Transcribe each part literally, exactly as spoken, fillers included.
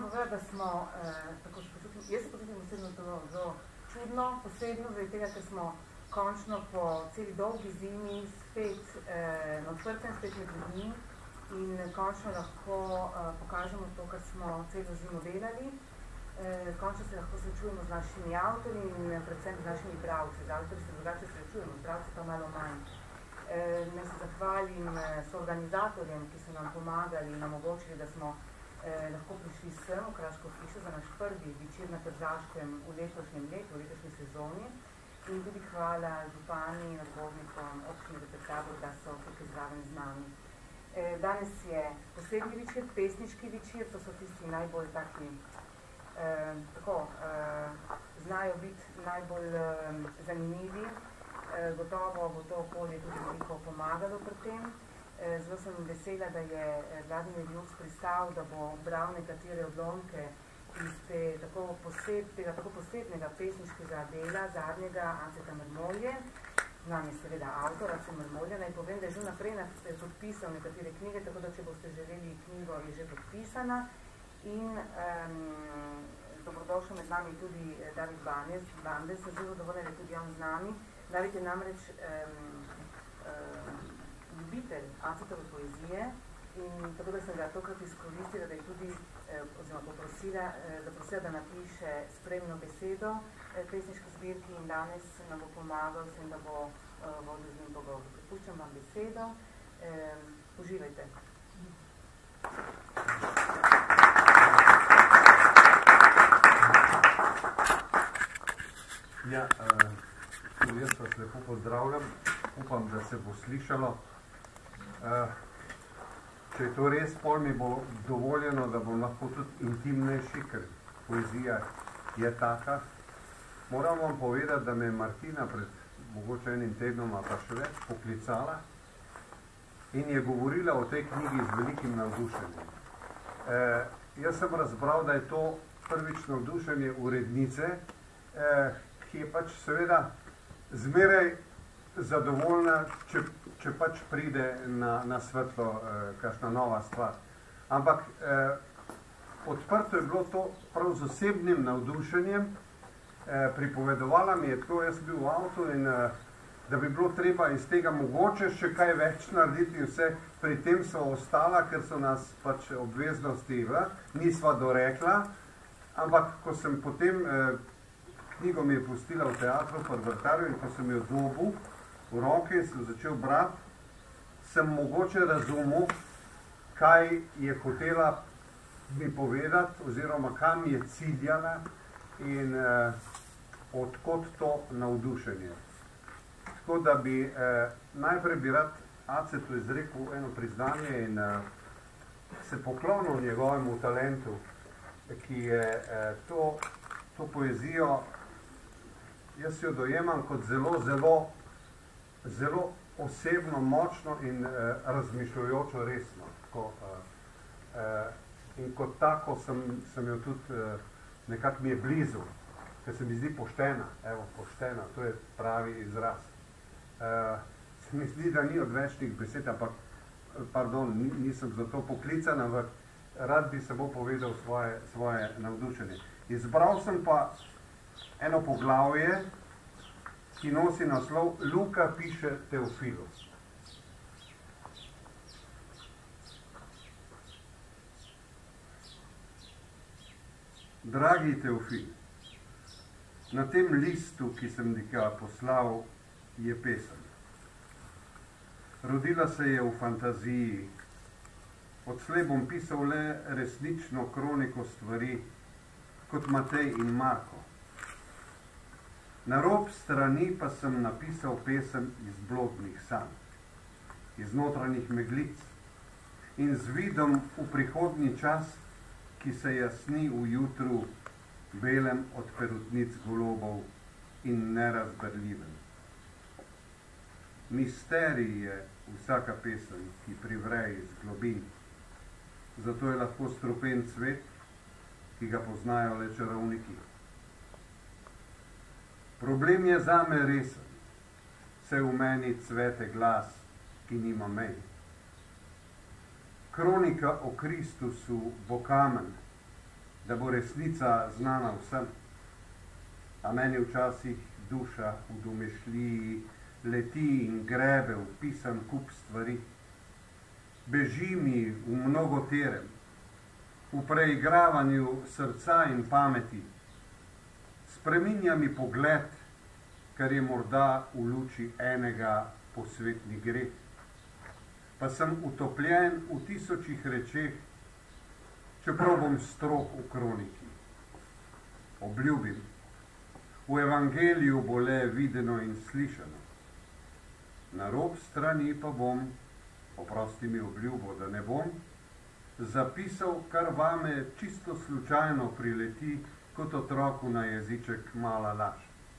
moram povedati, da smo, eh, tako se počutim, jaz se počutim osebno zelo, zelo čudno, posebno, zaradi tega, ker smo končno po celi dolgi zimi spet eh, na odprtem, spet med ljudmi in končno lahko eh, pokažemo to, kar smo celo zimo delali. Eh, končno se lahko srečujemo z našimi avtorji in predvsem z našimi bralci. Z avtorji se drugače srečujemo, z bralci pa malo manj. Eh, naj se zahvalim eh, soorganizatorjem, ki so nam pomagali in omogočili, da smo eh, lahko prišli sem v Kraško hišo za naš prvi večer na Tržaškem v letošnjem letu, v letošnji sezoni. In tudi hvala župani in odbornikom občine Repetabor, da so tukaj zraven z nami. Eh, danes je posebni večer, pesniški večer, to so tisti najbolj taki, eh, tako, eh, znajo biti najbolj eh, zanimivi. Eh, gotovo bo to okolje tudi veliko pomagalo pri tem. Eh, zelo sem vesela, da je Vladimir Jux pristal, da bo bral nekatere odlomke iz te, tako poseb, tega tako posebnega pesniškega dela, zadnjega Aceta Mrmolje. Znam je seveda avtor Aceta Mrmolje. Naj povem, da je že naprej podpisal nekatere knjige, tako da če boste želeli knjigo, je že podpisana. In um, dobrodošel med nami tudi David Bandes, Bandes, sem zelo zadovoljna, da je tudi on z nami. David je namreč um, um, ljubitelj Acetove poezije in tako da sem ga tokrat izkoristila, da je tudi, eh, oziroma poprosila, eh, zaprosila, da napiše spremno besedo eh, pesniški zbirki in danes nam bo pomagal, sem da bo eh, vodil z njim pogovor. Prepuščam vam besedo. Eh, uživajte. Ja, uh, jaz vas lepo pozdravljam, upam, da se bo slišalo. Uh, če je to res, pol mi bo dovoljeno, da bom lahko tudi intimnejši, ker poezija je taka. Moram vam povedati, da me je Martina pred mogoče enim tednom, pa še več, poklicala in je govorila o tej knjigi z velikim navdušenjem. Uh, jaz sem razbral, da je to prvič navdušenje urednice, uh, ki je pač seveda zmeraj zadovoljna, če, če pač pride na, na svetlo eh, kakšna nova stvar. Ampak eh, odprto je bilo to prav z osebnim navdušenjem. Eh, pripovedovala mi je to, jaz bil v avtu in eh, da bi bilo treba iz tega mogoče še kaj več narediti, vse pri tem so ostala, ker so nas pač obveznosti v, nisva dorekla, ampak ko sem potem eh, knjigo mi je pustila v teatru pri Vrtarju in ko sem jo dobil v roke in sem začel brati, sem mogoče razumel, kaj je hotela mi povedati oziroma kam je ciljala in eh, odkot to navdušenje. Tako da bi eh, najprej bi rad Acetu izrekel eno priznanje in eh, se poklonil njegovemu talentu, ki je eh, to, to poezijo, jaz jo dojemam kot zelo, zelo, zelo osebno, močno in eh, razmišljujočo resno. Tako, eh, eh, in kot tako sem, sem jo tudi eh, nekako mi je blizu, ker se mi zdi poštena, evo, poštena, to je pravi izraz. Eh, se mi zdi, da ni odvečnih besed, ampak, pardon, nisem za to poklican, ampak rad bi samo povedal svoje, svoje navdušenje. Izbral sem pa eno poglavje, ki nosi naslov Luka piše Teofilu. Dragi Teofil, na tem listu, ki sem ga poslal, je pesem. Rodila se je v fantaziji. Odslej bom pisal le resnično kroniko stvari, kot Matej in Marko. Na rob strani pa sem napisal pesem iz blodnih sanj, iz notranjih meglic in z vidom v prihodnji čas, ki se jasni v jutru belem od perutnic golobov in nerazberljivem. Misterij je vsaka pesem, ki privre iz globin, zato je lahko strupen cvet, ki ga poznajo le čarovniki. Problem je zame resen, se v meni cvete glas, ki nima mej. Kronika o Kristusu bo kamen, da bo resnica znana vsem. A meni včasih duša v domišljiji leti in grebe v pisan kup stvari. Beži mi v mnogoterem, v preigravanju srca in pameti. Spreminja mi pogled, kar je morda v luči enega posvetni greh. Pa sem utopljen v tisočih rečeh, čeprav bom strog v kroniki. Obljubim, v evangeliju bo le videno in slišano. Na rob strani pa bom, oprosti mi obljubo, da ne bom, zapisal, kar vame čisto slučajno prileti, kot otroku na jeziček mala laž.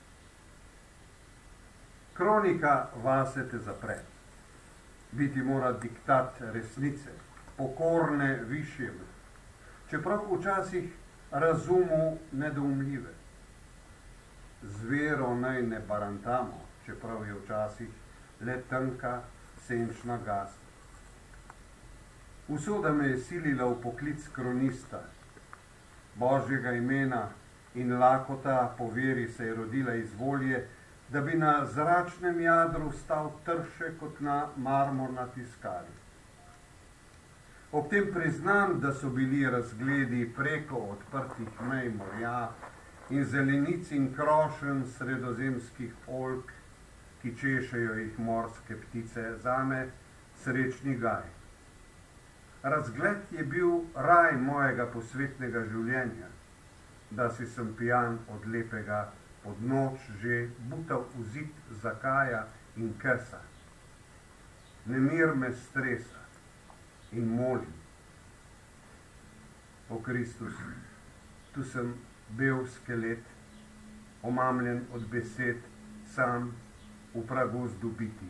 Kronika vase te zapre. Biti mora diktat resnice, pokorne višjemu, čeprav včasih razumu nedoumljive. Z vero naj ne barantamo, čeprav je včasih le tenka, senčna gaz. Usoda me je silila v poklic kronista, Božjega imena in lakota po veri se je rodila iz volje, da bi na zračnem jadru stal trše kot na marmorna tiskali. Ob tem priznam, da so bili razgledi preko odprtih mej morja in zelenic in krošen sredozemskih oljk, ki češejo jih morske ptice, zame srečni gaj. Razgled je bil raj mojega posvetnega življenja, da si sem pijan od lepega, pod noč že butal v zid zakaja in kesa. Nemir me stresa in molim. O Kristus, tu sem bel skelet, omamljen od besed, sam v pragozdu biti.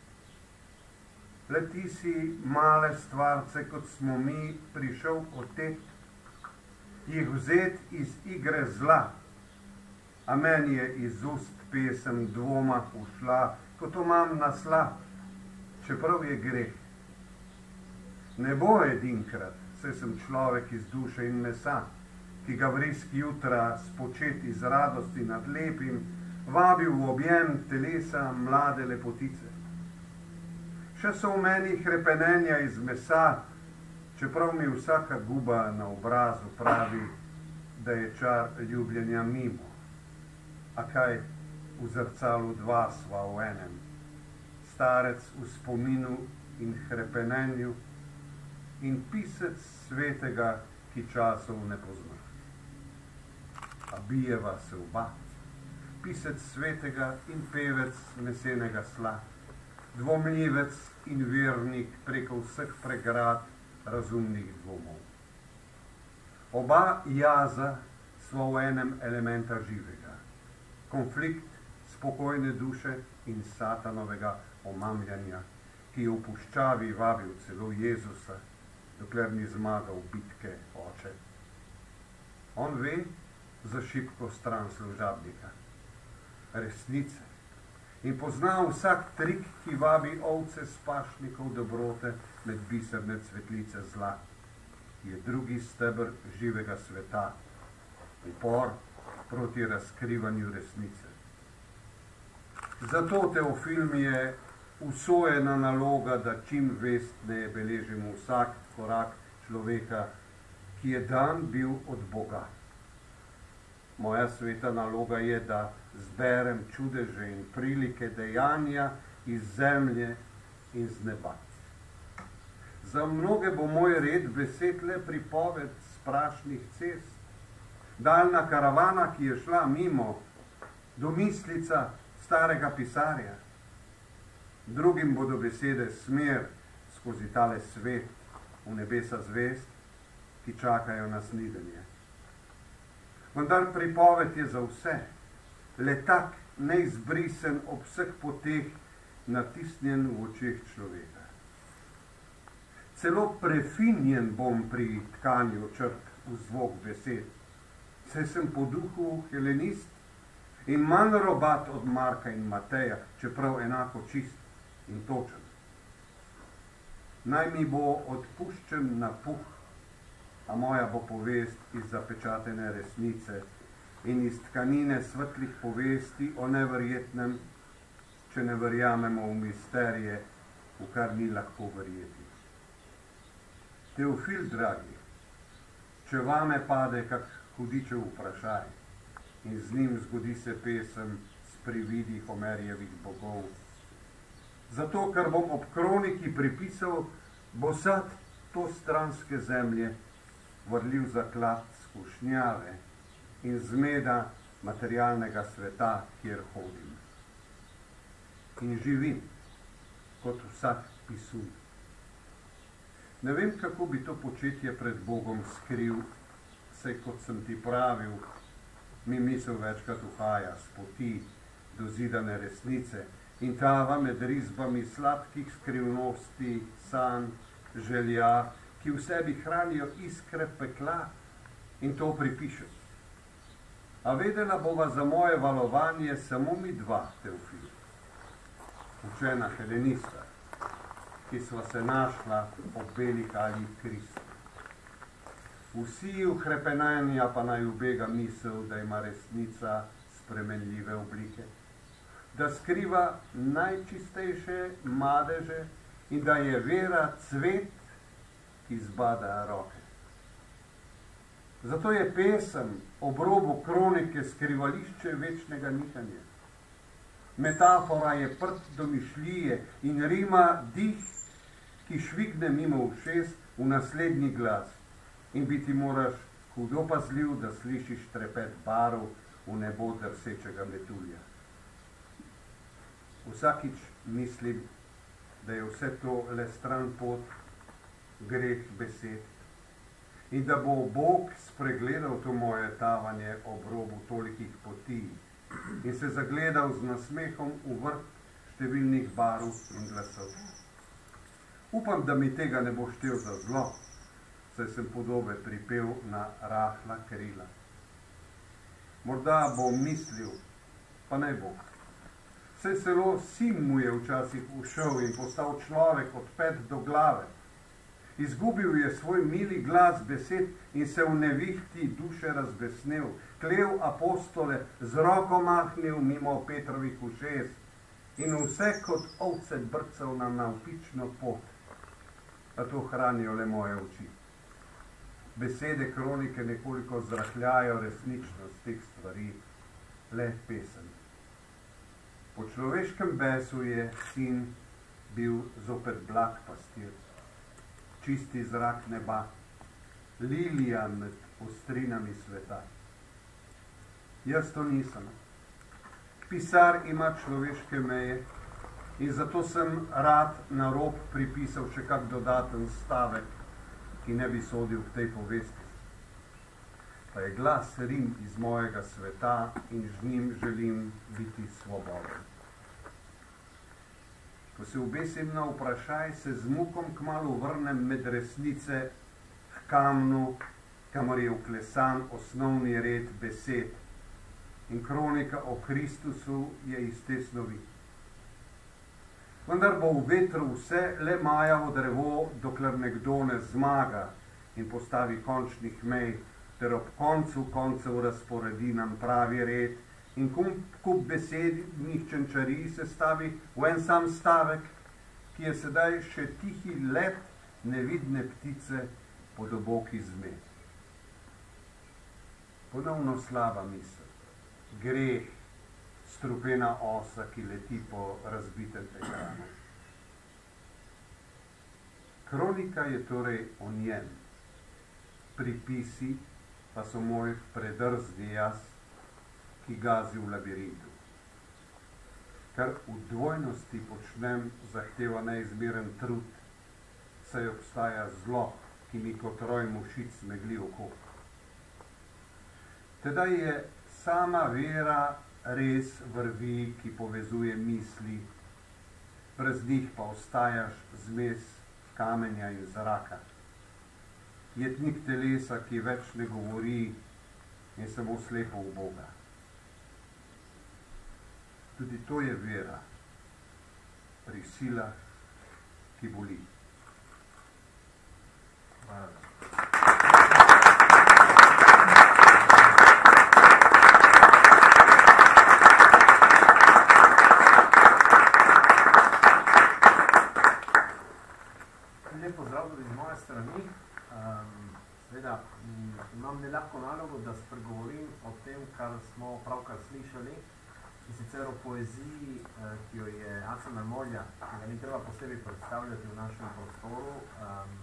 Le ti si male stvarce, kot smo mi, prišel otet, jih vzet iz igre zla, a meni je iz ust pesem dvoma ušla, kot omam nasla, čeprav je greh. Ne bo edinkrat, saj sem človek iz duše in mesa, ki ga vrisk jutra spočet iz radosti nad lepim, vabil v objem telesa mlade lepotice. Še so v meni hrepenenja iz mesa, čeprav mi vsaka guba na obrazu pravi, da je čar ljubljenja mimo. A kaj, v zrcalu dva sva v enem, starec v spominu in hrepenenju in pisec svetega, ki časov ne pozna. A bijeva se oba, pisec svetega in pevec mesenega sla, dvomljivec in vernik preko vseh pregrad razumnih dvomov. Oba jaza sva v enem elementa živega, konflikt spokojne duše in satanovega omamljanja, ki je v puščavi vabil celo Jezusa, dokler ni zmagal bitke oče. On ve za šibko stran služabnika, resnice, in pozna vsak trik, ki vabi ovce s pašnikov dobrote med biserne cvetlice zla. Je drugi steber živega sveta, upor proti razkrivanju resnice. Zato, Teofil, mi je usojena naloga, da čim vestneje beležimo vsak korak človeka, ki je dan bil od Boga. Moja sveta naloga je, da zberem čudeže in prilike dejanja iz zemlje in z neba. Za mnoge bo moj red besed le pripoved sprašnih cest, daljna karavana, ki je šla mimo, domislica starega pisarja. Drugim bodo besede smer skozi tale svet v nebesa zvest, ki čakajo na snidenje. Vendar pripoved je za vse, le tak neizbrisen ob vseh poteh natisnjen v očeh človeka. Celo prefinjen bom pri tkanju črt v zvok besed, saj sem po duhu helenist in manj robat od Marka in Mateja, čeprav enako čist in točen. Naj mi bo odpuščen napuh, a moja bo povest iz zapečatene resnice in iz tkanine svetlih povesti o neverjetnem, če ne verjamemo v misterije, v kar ni lahko verjeti. Teofil, dragi, če vame pade kak hudičev vprašaj in z njim zgodi se pesem s prividi Homerjevih bogov, zato, ker bom ob kroniki pripisal, bo sad to stranske zemlje vrljiv zaklad skušnjave in zmeda materialnega sveta, kjer hodim. In živim, kot vsak pisun. Ne vem, kako bi to početje pred Bogom skril, saj kot sem ti pravil, mi misel večkrat uhaja s poti do zidane resnice in tava med risbami sladkih skrivnosti, sanj, želja, ki v sebi hranijo iskre pekla in to pripišem. A vedela bova za moje valovanje samo mi dva, Teofil, učena helenista, ki sva se našla ob beli halji Kristu. Vsi ukrepenanja pa naj ubega misel, da ima resnica spremenljive oblike, da skriva najčistejše madeže in da je vera cvet, ki zbada roke. Zato je pesem ob robu kronike skrivališče večnega nihanja. Metafora je prt domišljije in rima dih, ki švigne mimo ušes v naslednji glas in biti moraš hudo pazljiv, da slišiš trepet barv v nebo drsečega metulja. Vsakič mislim, da je vse to le stran pot, greh besed in da bo Bog spregledal to moje tavanje ob robu tolikih poti in se zagledal z nasmehom v vrt številnih barv in glasov. Upam, da mi tega ne bo štel za zlo, saj sem podobe pripel na rahla krila. Morda bo mislil, pa naj bo. Saj celo sin mu je včasih ušel in postal človek od pet do glave. Izgubil je svoj mili glas besed in se v nevihti duše razbesnel, klev apostole, z roko mahnil mimo Petrovih ušes in vse kot ovce brcal na navpično pot. A to hranijo le moje oči. Besede kronike nekoliko zrahljajo resničnost teh stvari, le pesem. Po človeškem besu je sin bil zopet blag pastir, čisti zrak neba, lilija med ostrinami sveta. Jaz to nisem. Pisar ima človeške meje in zato sem rad na rob pripisal še kak dodaten stavek, ki ne bi sodil k tej povesti. Pa je glas rim iz mojega sveta in z njim želim biti svoboden. Ko se obesim na vprašaj, se z mukom kmalu vrnem med resnice k kamnu, kamor je vklesan osnovni red besed in kronika o Kristusu je iz te snovi. Vendar bo v vetru vse le majavo drevo, dokler nekdo ne zmaga in postavi končnih mej, ter ob koncu koncev razporedi nam pravi red in kup besednih čenčarij se stavi v en sam stavek, ki je sedaj še tihi let nevidne ptice pod oboki zmed. Ponovno slaba misel, greh, strupena osa, ki leti po razbitem ekranu. Kronika je torej o njem, pripisi pa so moj predrzni jaz, ki gazi v labirintu. Kar v dvojnosti počnem, zahteva neizmeren trud, saj obstaja zlo, ki mi kot roj mušic megli oko. Tedaj je sama vera res vrvi, ki povezuje misli, brez njih pa ostajaš zmes kamenja in zraka. Jetnik telesa, ki več ne govori in samo slepo v Boga. Tudi to je vera pri silah, ki boli. Hvala. smo pravkar slišali, in sicer o poeziji, uh, ki jo je Aca Mrmolja, ki ga ni treba posebej predstavljati v našem prostoru. Um,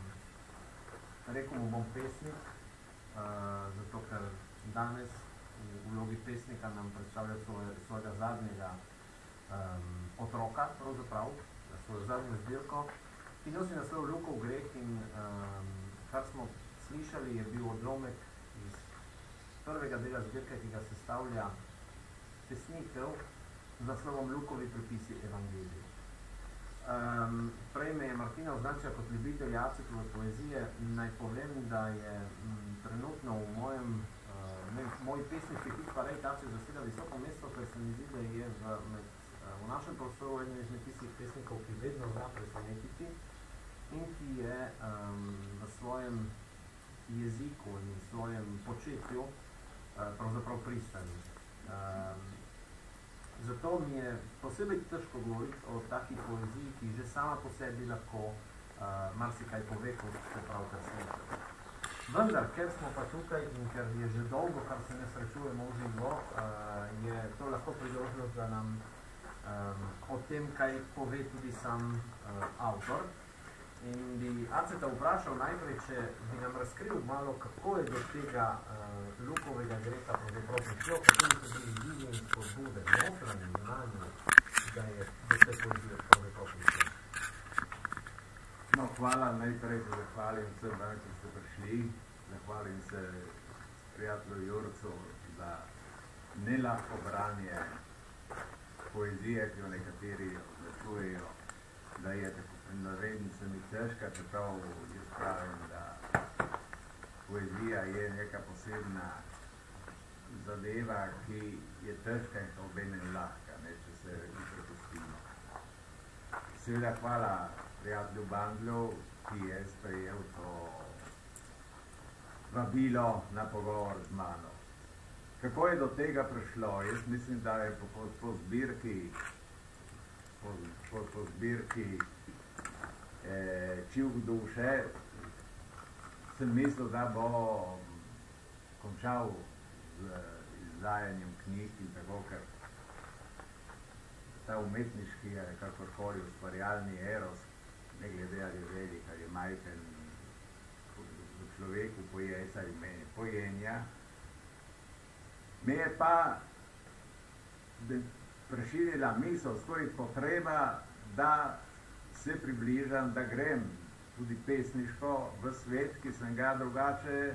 rekel mu bom pesnik, uh, zato ker danes v vlogi pesnika nam predstavlja svoje, svojega zadnjega um, otroka, pravzaprav, svojo zadnjo zbirko, ki nosi naslov Lukov greh in um, kar smo slišali, je bil odlomek iz prvega dela zbirke, ki ga sestavlja pesnitev z naslovom Lukovi prepisi Evangeliju. Um, prej me je Martina označila kot ljubitelj Jacekove poezije. Naj povem, da je m, trenutno v mojem, uh, ne, moji pesniški hit pa rej Jacek zaseda visoko mesto, ker se mi zdi, da je v, med, uh, v našem prostoru eden izmed tistih pesnikov, ki vedno zna presenetiti in ki je um, v svojem jeziku in v svojem početju uh, pravzaprav pristani. Um, Zato mi je posebej težko govoriti o taki poeziji, ki že sama po sebi lahko uh, marsikaj pove, kot ste pravkar slišali. Vendar, ker smo pa tukaj in ker je že dolgo, kar se ne srečujemo v živo, uh, je to lahko priložnost, da nam um, o tem, kaj pove tudi sam uh, avtor. In bi Aceta vprašal najprej, če bi nam razkril malo, kako je do tega uh, Lukovega greha pravzaprav prišlo, kako so bili izzivi in spodbude, notranje, zunanje, da je do te poezije pravzaprav prišlo. No, hvala, najprej se zahvalim vsem dan, ki ste prišli. Zahvalim se prijatelju Jurcu za nelahko branje poezije, ki jo nekateri označujejo, da je tako navednica mi težka, čeprav jaz pravim, da poezija je neka posebna zadeva, ki je težka in obenem lahka, ne, če se ji prepustimo. Seveda hvala prijatelju Bandlju, ki je sprejel to vabilo na pogovor z mano. Kako je do tega prišlo? Jaz mislim, da je po, po, po zbirki po, po, po zbirki eh, Čivk duše sem mislil, da bo končal z izdajanjem knjig in tako, ker ta umetniški, kakorkoli ustvarjalni eros, ne glede ali je velik ali je majhen, v človeku pojesa in meni pojenja. Me je pa preširila misel, skoraj potreba, da se približam, da grem tudi pesniško v svet, ki sem ga drugače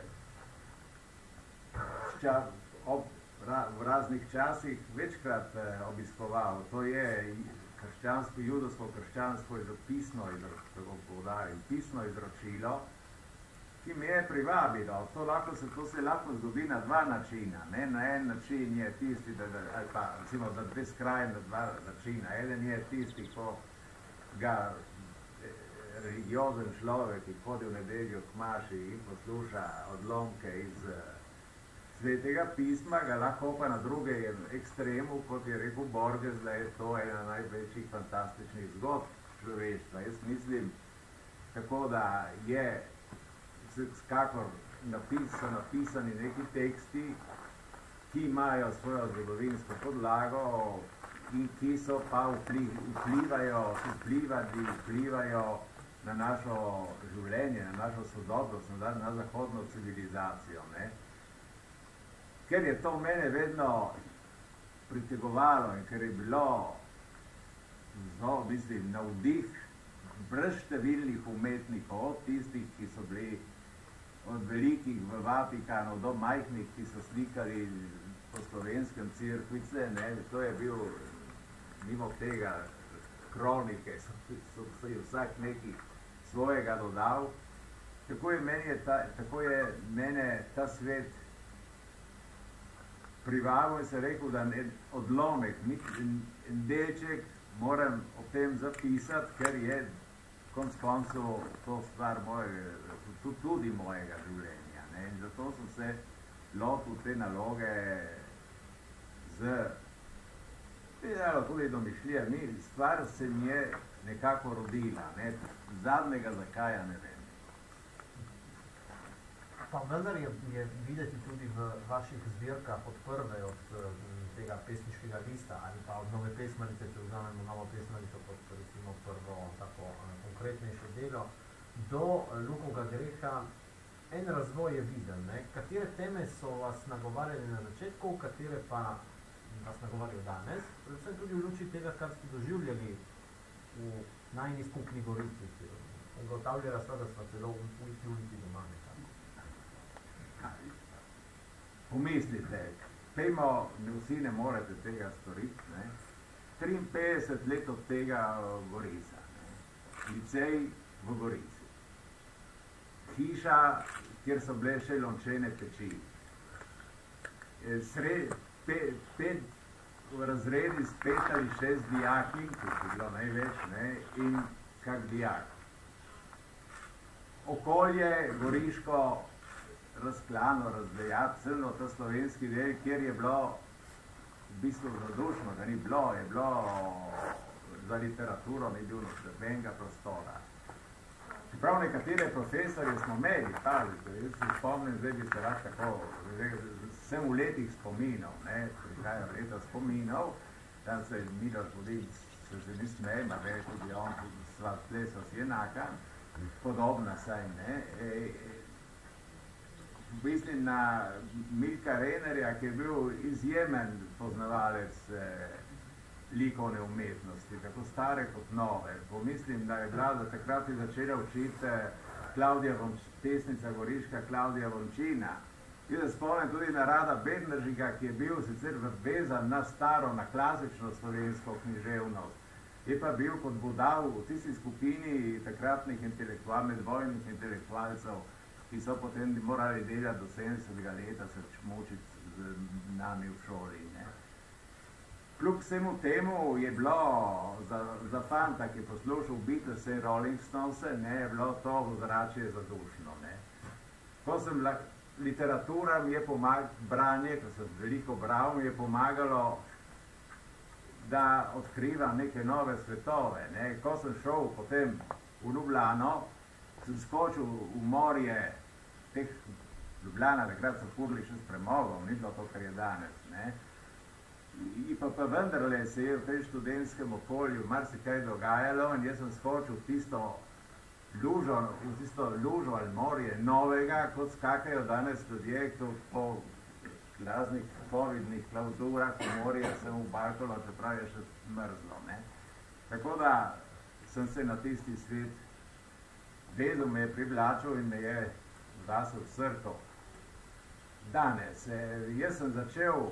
čas, ob, ra, v raznih časih večkrat eh, obiskoval. To je krščansko, judovsko krščansko pisno, tako poudarim, pisno izročilo, ki me je privabilo. To, lahko se, to se lahko zgodi na dva načina. Ne? Na en način je tisti, da, da, ali pa recimo za dve skrajne dva načina. Eden je tisti, ko ga religiozen človek, ki hodi v nedeljo k maši in posluša odlomke iz Svetega pisma, ga lahko pa na drugem ekstremu, kot je rekel Borges, da je to ena največjih fantastičnih zgodb človeštva. Jaz mislim, tako da je skakor napis, so napisani neki teksti, ki imajo svojo zgodovinsko podlago in ki so pa vplivajo, vplivali, vplivajo na našo življenje, na našo sodobnost, na, na zahodno civilizacijo. Ne? Ker je to mene vedno pritegovalo in ker je bilo zelo, mislim, navdih brez številnih umetnikov, od tistih, ki so bili od velikih v Vatikanu do majhnih, ki so slikali po slovenskem cirkvice, ne, to je bil mimo tega kronike, so, so, so je vsak nekaj svojega dodal. Tako je mene ta, tako je mene ta svet privabil in se rekel, da en odlomek, en delček moram o tem zapisati, ker je konc koncev to stvar mojega, tudi mojega življenja. Ne? In zato sem se lotil te naloge z tudi domišljija. Stvar se mi je nekako rodila. Ne? Zadnjega zakaja ne vem. Pa vendar je, je videti tudi v vaših zbirkah od prve, od tega pesniškega lista ali pa od Nove pesmarice, če vzamemo Novo pesmarico kot recimo prvo tako konkretnejše delo, do Lukovega greha, en razvoj je viden. Ne? Katere teme so vas nagovarjali na začetku, katere pa vas nagovarjajo danes, predvsem tudi v luči tega, kar ste doživljali v najni skupni Gorici. Ugotavljala sva, da sva celo v isti ulici doma nekako. Pomislite, pejmo, vsi ne morete tega storiti, ne? triinpetdeset let od tega Gorica, ne? Licej v Gorici, hiša, kjer so bile še lončene peči, Sred, pe, pet v razredi s pet ali šest dijaki, ki je bilo največ, ne? In kak dijak. Okolje goriško razklano, razvejati, celno ta slovenski del, kjer je bilo v bistvu zadušno, da ni bilo, je bilo za literaturo, ni bilo nobenega prostora. Čeprav nekatere profesorje smo imeli, pazite, jaz se spomnim, zdaj bi se rad tako, sem v letih spominov, ne, prihajajo leta spominov, tam se Midor tudi, se se ni smej, ma ve, tudi on, tudi sva plesa si enaka, podobna saj, ne, e, e, mislim na Milka Renerja, ki je bil izjemen poznavalec eh, likovne umetnosti, tako stare kot nove. Pomislim, da je bila do takrat je začela učiti Klavdija Vonč, pesnica goriška Klavdija Vončina. In da spomnim tudi na Rada Bednaržiga, ki je bil sicer vezan na staro, na klasično slovensko književnost. Je pa bil kot budal v tisti skupini takratnih intelektualcev, medvojnih intelektualcev, ki so potem morali delati do sedemdesetega leta, se mučiti z nami v šoli. Ne. Kljub vsemu temu je bilo za, za fanta, ki je poslušal Beatles in Rolling Stones, ne, je bilo to ozračje zadušno. Ne. Ko sem la, literatura mi je pomagalo, branje, ko sem veliko bral, mi je pomagalo, da odkrivam neke nove svetove. Ne. Ko sem šel potem v Ljubljano, sem skočil v morje teh Ljubljana, takrat so furli še s premogom, ni bilo to, kar je danes. Ne. I pa, pa vendarle se je v tej študentskem okolju marsikaj dogajalo in jaz sem skočil v tisto lužo, v tisto lužo ali morje novega, kot skakajo danes ljudje, po raznih covidnih klauzurah v morje sem v Balkalo, čeprav je še mrzlo. Ne. Tako da sem se na tisti svet vezal, me je privlačil in me je vdasel v srto. Danes, eh, jaz sem začel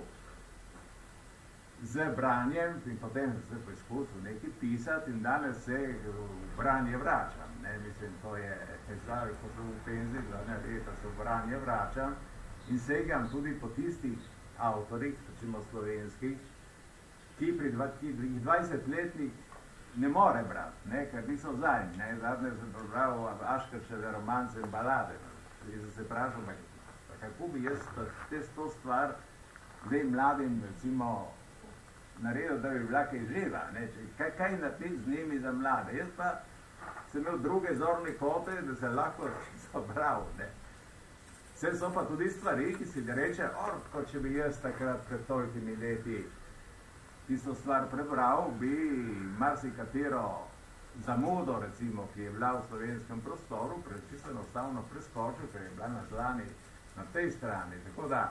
z branjem in potem se poizkusil nekaj pisati in danes se v branje vračam. Ne? Mislim, to je, zdaj, ko sem v penziji, zadnja leta se v branje vračam in segam tudi po tistih avtorih, recimo slovenskih, ki pri dvajsetletnih ne more brati, ne, ker niso zanj. Ne. Zadnje sem prebral Aškerčeve romance in balade. In sem se vprašal, kako bi jaz to stvar zdaj mladim, recimo, naredil, da bi bila kaj živa. Ne. Kaj, kaj narediti z njimi za mlade? Jaz pa sem imel druge zorne kote, da se lahko sobral. Ne. Vse so pa tudi stvari, ki si ga reče, orko, če bi jaz takrat pred tolikimi leti tisto stvar prebral, bi marsikatero zamudo, recimo, ki je bila v slovenskem prostoru, čisto enostavno preskočil, ker je bila na dlani na tej strani. Tako da,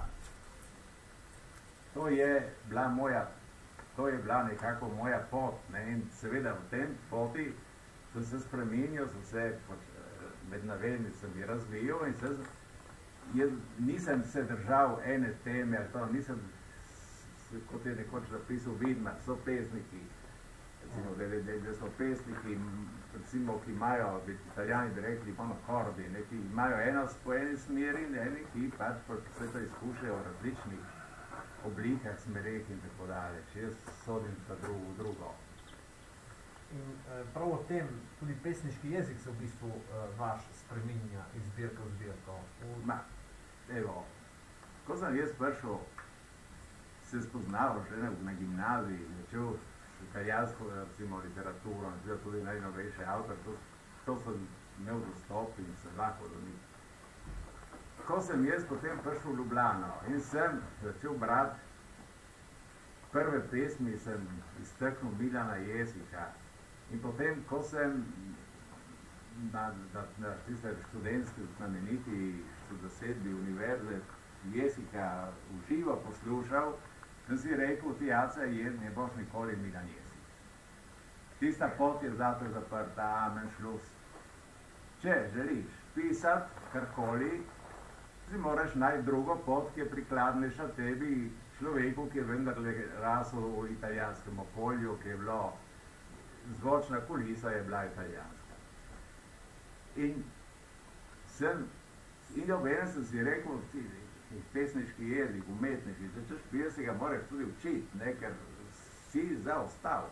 to je bila moja, to je bila nekako moja pot. Ne? In seveda v tem poti sem se spremenil, sem se med navednicami razvijal in se, jaz nisem se držal ene teme, ali to nisem, kot je nekoč zapisal Vidmar, so pesniki, recimo, da, da, da so pesniki, recimo, ki imajo, italijani bi rekli, monokordi, ne, ki imajo eno po eni smeri, eni, ki pač vse to izkušajo v različnih oblikah, smereh in tako daleč. Jaz sodim pa drugo, drugo. In eh, prav o tem, tudi pesniški jezik se v bistvu eh, vaš spreminja iz zbirke v zbirko. V... Ma, evo, ko sem jaz prišel, se spoznal že na gimnaziji, začel italijansko, recimo, literaturo, in tudi najnovejši avtor, to, to sem imel dostop in se lahko do njih. ko sem jaz potem prišel v Ljubljano in sem začel brati prve pesmi, sem izteknil Milana Jesika. In potem, ko sem na, na, na tiste študentski znameniti zasedbi univerze Jesika v živo poslušal, sem si rekel, ti Jace, ne boš nikoli Milan Jesik. Tista pot je zato zaprta, amen, šlus. Če želiš pisati karkoli, si moraš najti drugo pot, ki je prikladnejša tebi, človeku, ki je vendarle rasel v italijanskem okolju, ki je bilo, zvočna kulisa je bila italijanska. In sem, in obenem sem si rekel, ti, pesniški jezik, umetniški, če češ pije, si ga moraš tudi učiti, ne, ker si zaostal.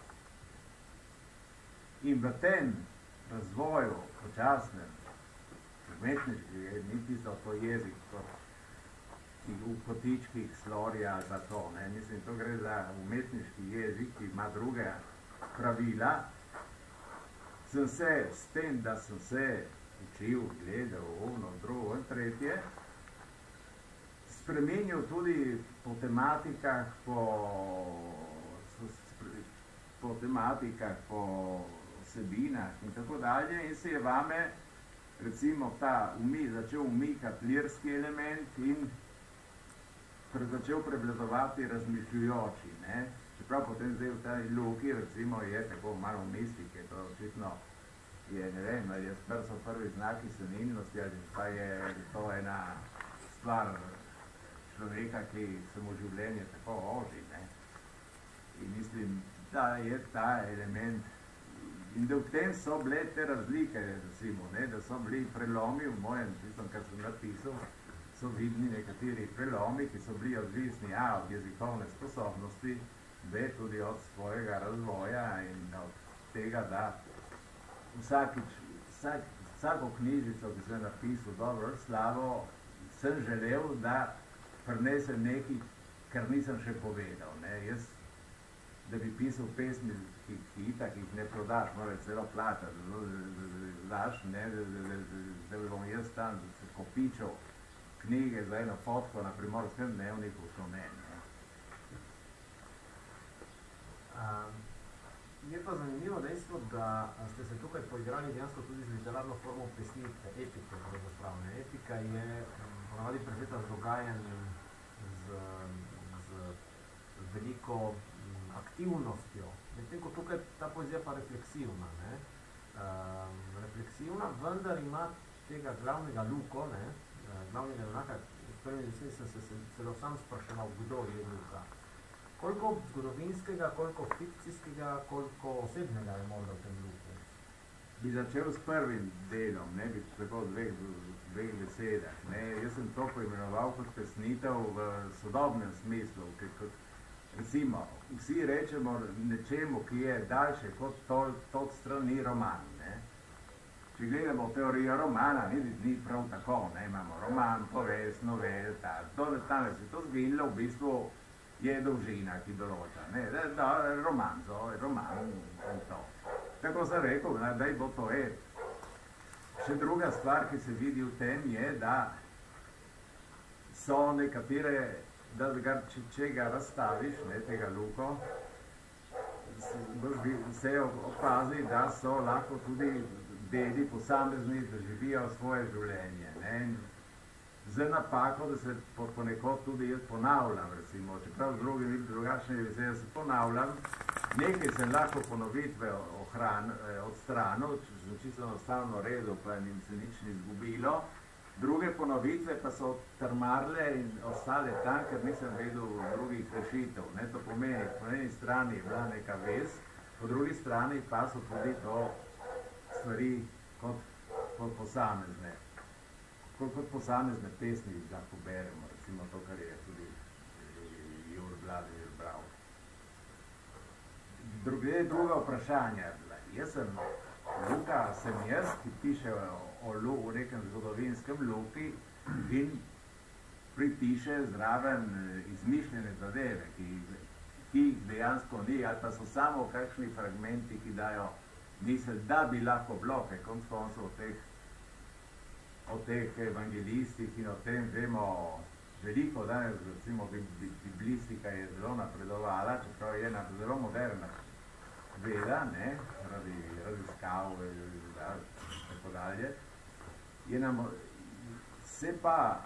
In v tem razvoju, počasnem, umetniški, ni pisal to jezik, kot v kotičkih Slorja za to, ne, mislim, to gre za umetniški jezik, ki ima druge pravila. Sem se, s tem, da sem se učil, gledal, ovno, drugo in tretje, spremenil tudi po tematikah, po, po tematikah, po vsebinah in tako dalje in se je vame, recimo, ta umi, začel umikati lirski element in pre, začel prevladovati razmišljujoči, ne. Čeprav potem zdaj v tej luki, recimo, je tako malo mistike, to očitno je, ne vem, je so prvi znaki senilnosti, ali pa je to ena stvar človeka, ki se mu življenje tako oži, ne. In mislim, da je ta element, in da v tem so bile te razlike, recimo, ne, da so bili prelomi v mojem, tistem, kar sem napisal, so vidni nekateri prelomi, ki so bili odvisni, a, od jezikovne sposobnosti, b, tudi od svojega razvoja in od tega, da vsakič, vsak, vsako knjižico, ki sem napisal dobro slavo, sem želel, da prinesem nekaj, kar nisem še povedal, ne. Jaz, da bi pisal pesmi, ki, ki itak jih ne prodaš, moraš celo plačati, daš, ne, da bi bom jaz tam kopičal knjige za eno fotko na Primorskem dnevniku, to ne, ne. Um, je pa zanimivo dejstvo, da ste se tukaj poigrali dejansko tudi z literarno formo pesnitve, epike, pravzaprav. Epika je ponavadi prežeta z dogajanjem, z, z veliko aktivnostjo, medtem ko tukaj ta poezija pa refleksivna, ne. Um, refleksivna, vendar ima tega glavnega Luko, ne, glavnega junaka, v prvem desni sem se celo sam spraševal, kdo je Luka. Koliko zgodovinskega, koliko fikcijskega, koliko osebnega je morda v tem Luku? Bi začel s prvim delom, ne, bi tako dveh, dveh besedah, ne. Jaz sem to poimenoval kot pesnitev v sodobnem smislu, ki kot recimo, vsi rečemo nečemu, ki je daljše kot tol, tot strani roman, ne. Če gledamo teorijo romana, ni, ni prav tako, ne, imamo roman, povest, novel, ta, to, tam se to zgodilo, v bistvu je dolžina, ki določa, ne, da, da romanzo, roman in to. Tako sem rekel, da, da bo to je. Še druga stvar, ki se vidi v tem, je, da so nekatere, da ga, če, če ga razstaviš, ne, tega Luko, se opazi, da so lahko tudi deli posamezni, da živijo svoje življenje, ne, z napako, da se ponekod tudi jaz ponavljam, recimo, čeprav z drugim in drugačne besede se ponavljam, nekaj sem lahko ponovitve ohran, odstranil, če sem čisto enostavno redel, pa se nič ni izgubilo, druge ponovitve pa so trmarle in ostale tam, ker nisem vedel drugih rešitev, ne, to pomeni, po eni strani je bila neka vez, po drugi strani pa so tudi to stvari kot, kot posamezne. Kot, kot posamezne pesmi lahko beremo, recimo to, kar je tudi Jur Vladimir bral. Druge, druga vprašanja. Jaz sem Luka, sem jaz, ki piše o, o, o nekem zgodovinskem Luki in pripiše zraven izmišljene zadeve, ki, ki dejansko ni, ali pa so samo kakšni fragmenti, ki dajo misel, da bi lahko bilo, kaj konc koncev v teh o teh evangelistih in o tem vemo veliko. Danes recimo biblistika je zelo napredovala, čeprav je ena zelo moderna veda, ne, radi raziskav in tako dalje. Je nam, se pa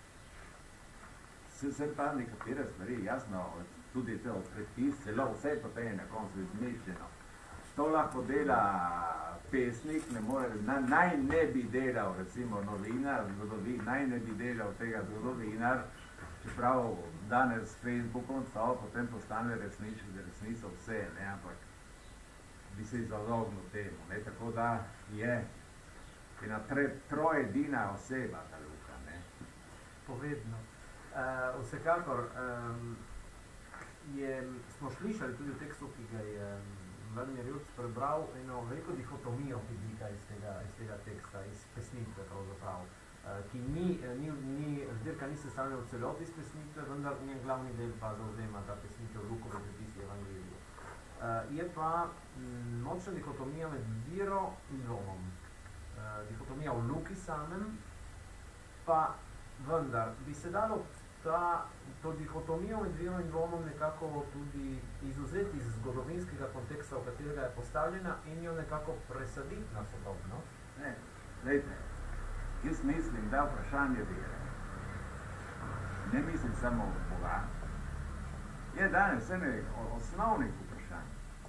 se, se pa nekatere stvari, jasno, tudi to predpis, celo vse potem je na koncu izmišljeno. To lahko dela pesnik, ne more, na, naj ne bi delal recimo novinar, zgodovin, naj ne bi delal tega zgodovinar, čeprav danes s Facebookom to potem postane resnično, resnico vse, ne, ampak bi se izognil temu, ne, tako da je ena tre, trojedina oseba ta Luka, ne. Povedno. Uh, vsekakor um, je, smo slišali tudi v tekstu, ki ga je Vladimir Jurc prebral, eno veliko dihotomijo, ki izvika iz tega, iz tega teksta, iz pesnitve pravzaprav, uh, ki ni, ni, ni, zbirka ni sestavljena v celoti iz pesnitve, vendar njen glavni del pa zauzema ta pesnitev Lukove prepisi Evangeliju. Uh, je pa m, močna dihotomija med vero in dvomom. Uh, dihotomija v Luki samem, pa vendar bi se dalo ta, to dihotomijo med vero in dvomom nekako tudi izuzeti iz zgodovinskega konteksta, v katerega je postavljena, in jo nekako presaditi na sodobno. Ne, glejte, jaz mislim, da vprašanje vere, ne mislim samo v Boga, je danes ene osnovnih vprašanj.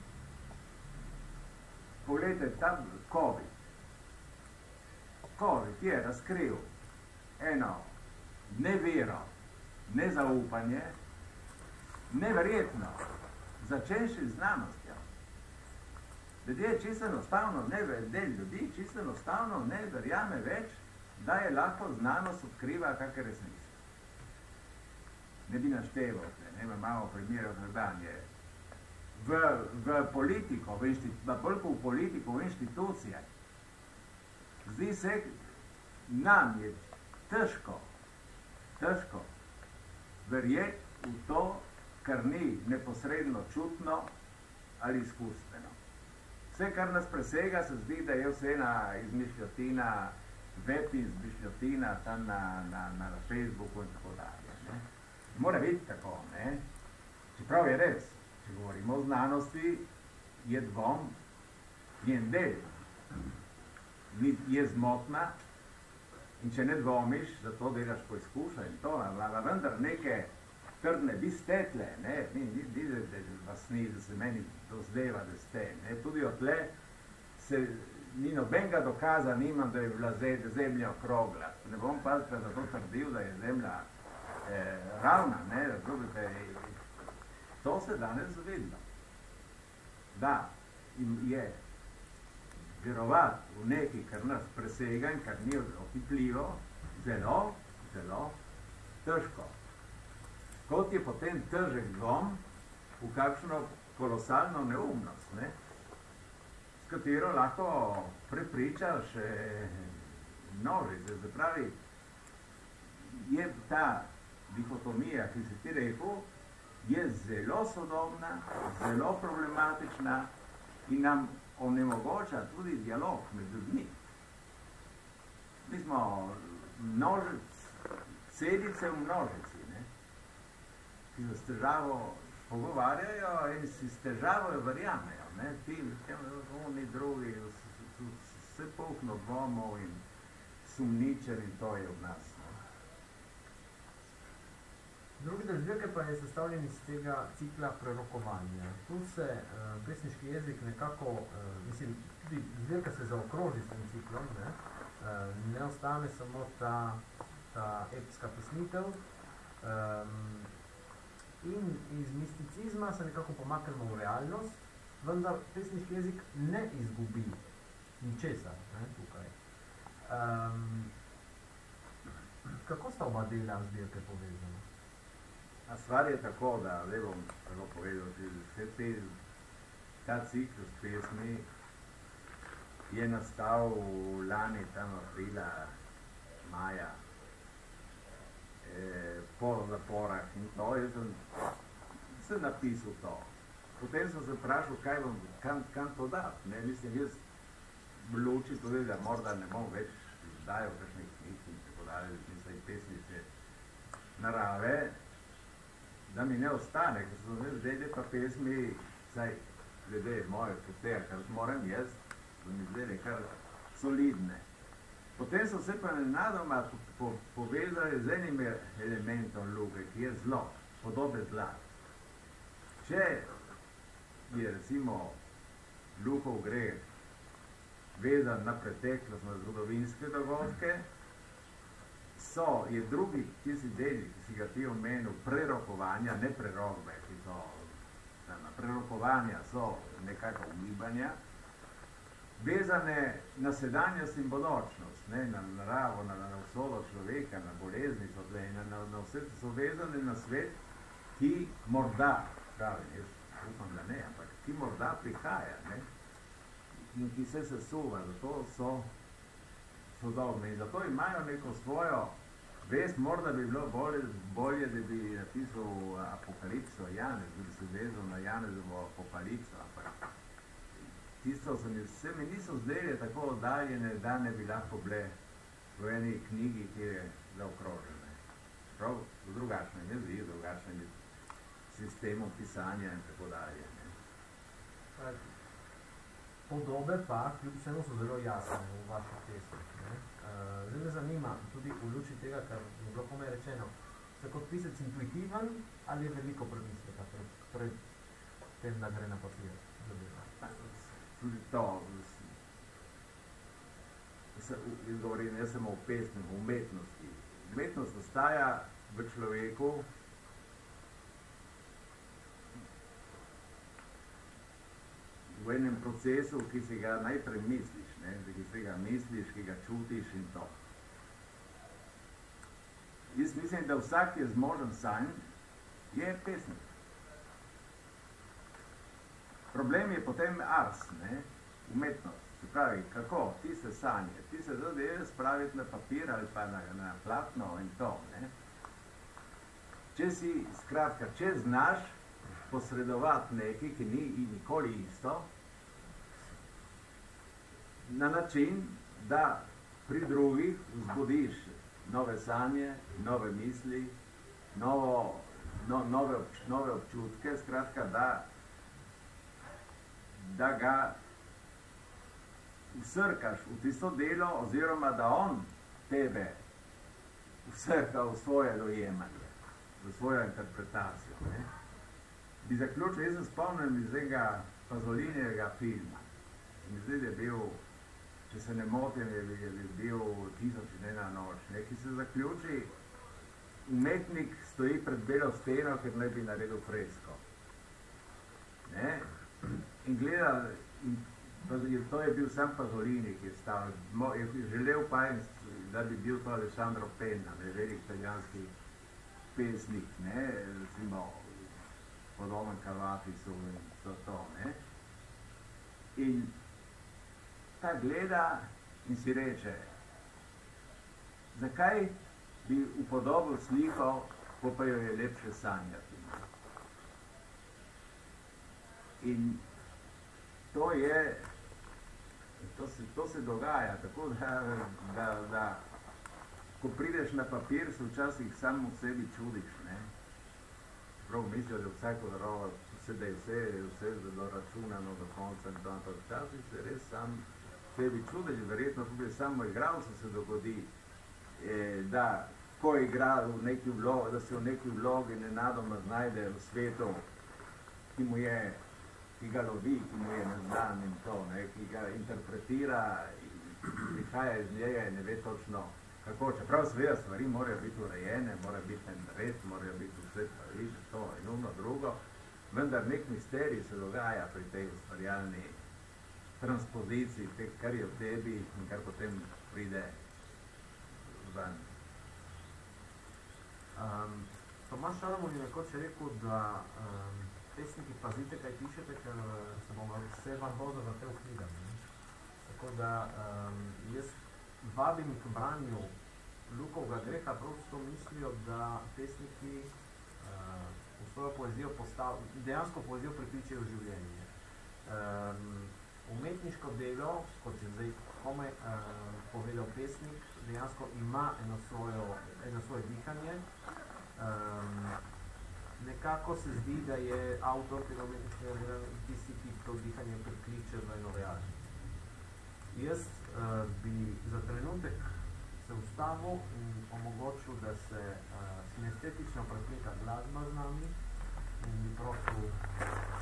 Poglejte, ta COVID. COVID je razkril eno nevero, nezaupanje, neverjetno, začenši z znanostjo. Ljudje čisto enostavno ne del ljudi, čisto enostavno ne verjame več, da je lahko znanost odkriva kakšne resnice. Ne bi našteval, ne ima malo primerov na dan je. V, v politiko, v, inštit, v politiko, v inštitucije, zdi se, nam je težko, težko verjeti v to, kar ni neposredno čutno ali izkustveno. Vse, kar nas presega, se zdi, da je vse ena izmišljotina, web izmišljotina tam na, na, na Facebooku in tako dalje. Ne? Mora biti tako, ne? Čeprav je res, če govorimo o znanosti, je dvom njen del, je zmotna, in če ne dvomiš, zato delaš poizkuša in to, ali vendar neke trdne, vi ste tle, ne, ni, ni, ni, da vas ni, da se meni dozdeva, da ste, ne, tudi odtle se ni nobenega dokaza nimam, da je bila zemlja okrogla. Ne bom pa zato trdil, da je zemlja eh, ravna, ne, razumete, to se danes zavedno. Da, in je verovati v nekaj, kar nas presega in kar ni otipljivo, zelo, zelo težko. Kot je potem težek dvom v kakšno kolosalno neumnost, ne? S katero lahko prepričaš množice. Se pravi, je ta dihotomija, ki se ti rekel, je zelo sodobna, zelo problematična in nam onemogoča tudi dialog med ljudmi. Mi smo množic, celice v množici, ne, ki se s težavo pogovarjajo in si s težavo verjamejo. Ne, ti, oni drugi, vse polkno dvomov in sumničen in to je v nas. Drugi del zbirke pa je sestavljen iz tega cikla prerokovanja. Tu se uh, pesniški jezik nekako, uh, mislim, tudi zbirka se zaokroži s tem ciklom, ne, uh, ne ostane samo ta, ta epska pesnitev, um, in iz misticizma se nekako pomaknemo v realnost, vendar pesniški jezik ne izgubi ničesar, ne, tukaj. Um, kako sta oba dela zbirke povezana? A stvar je tako, da, zdaj bom tako povedal, vse te, ta ciklus pesmi je nastal lani, tam aprila, maja, eh, po zaporah in to, jaz sem, sem napisal to. Potem sem se vprašal, kaj bom, kam, kam to dati, ne, mislim, jaz v luči tudi, da morda ne bom več dajo kakšne knjige in tako dalje, mislim, pesnice narave, da mi ne ostane, ker so zdaj pa pesmi, saj glede moje poteja, kar moram jaz, so mi zdaj kar solidne. Potem so se pa nenadoma po, po, povezali z enim elementom Luke, ki je zlo, podobe zla. Če je recimo Lukov greh vezan na preteklost, na zgodovinske dogodke, so, je drugi tisti deli, ki si ga ti omenil, prerokovanja, ne prerokbe, ki so, na prerokovanja so nekako ugibanja, vezane na sedanjost in bodočnost, ne, na naravo, na, na usodo človeka, na bolezni, so tle, na, na, na vse so vezane na svet, ki morda, pravim, jaz upam, da ne, ampak ki morda prihaja, ne, in ki se sesuva, zato so sodobne in zato imajo neko svojo vest, morda bi bilo bolje, bolje da bi napisal Apokalipso Janez, da bi se vezal na Janezovo Apokalipso, ampak tisto se mi, se mi niso zdeli tako oddaljene, da ne bi lahko bile v eni knjigi, ki je zaokrožene. Prav drugačnem jeziku, drugačnem sistemu pisanja in tako dalje. Ne. Podobe pa, kljub vsemu so zelo jasne v vaših pesmih. Uh, zdaj me zanima, tudi v luči tega, kar je bilo pomej rečeno, ste kot pisec intuitiven ali je veliko premisleka pred, pred tem, da gre na papir? Tudi to, se, jaz govorim, jaz sem o pesmi, o umetnosti. Umetnost nastaja v človeku v enem procesu, ki si ga najprej misliš, ne? Ki si ga misliš, ki ga čutiš in to. Jaz mislim, da vsak je zmožen sanj, je pesnik. Problem je potem ars, ne? Umetnost. Se pravi, kako? Ti se sanje, ti se zadeve spraviti na papir ali pa na, na platno in to, ne? Če si, skratka, če znaš posredovati nekaj, ki ni nikoli isto, na način, da pri drugih vzbudiš nove sanje, nove misli, novo, no, nove, obč, nove občutke, skratka, da, da ga vsrkaš v tisto delo, oziroma da on tebe vsrka v svoje dojemanje, v svojo interpretacijo. Ne? Bi zaključil, jaz se spomnim iz tega Pazolinjevega filma. In zdaj je bil, če se ne motim, je, je, je bil Tisoč in ena noč, ne, ki se zaključi, umetnik stoji pred belo steno, ker naj bi naredil fresko. Ne? In gleda, in to je bil sam Pazolini, ki je stal, je želel pa, da bi bil to Alessandro Penna, ne, velik italijanski pesnik, ne, recimo, podoben Kavafisu in to, to, ne. In ta gleda in si reče, zakaj bi upodobil sliko, ko pa jo je lepše sanjati. In to je, to se, to se dogaja, tako da, da, da ko prideš na papir, se včasih sam v sebi čudiš, ne. Prav mislijo, da vsako narovo, da je vse, vse zelo računano do konca in to, ampak včasih se res sam sebi čudiš, verjetno tudi samo igralcu se dogodi, eh, da ko igra v neki vlogi, da se v neki vlogi nenadoma znajde v svetu, ki mu je, ki ga lovi, ki mu je neznan in to, ne, ki ga interpretira, prihaja iz njega in ne ve točno, kako, čeprav seveda stvari morajo biti urejene, mora biti en red, morajo biti vse pravice, to in ono drugo, vendar nek misterij se dogaja pri tej ustvarjalni transpoziciji, te, kar je v tebi in kar potem pride ven. Um, Tomaž Šalamon je nekoč rekel, da um, pesniki pazite, kaj pišete, ker se bomo vse vam bodo vrtel v knjigam. Tako da um, jaz vabim k branju Lukovega greha prav s to mislijo, da pesniki uh, v svojo poezijo postav, dejansko poezijo prikličejo življenje. Um, umetniško delo, kot je zdaj komaj uh, povedal pesnik, dejansko ima eno, svojo, eno svoje dihanje. Um, nekako se zdi, da je avtor tega umetniškega dela tisti, ki to dihanje prikliče v eno realnost. Jaz uh, bi za trenutek se ustavil in omogočil, da se uh, sinestetično preklika glasba z nami in bi prosil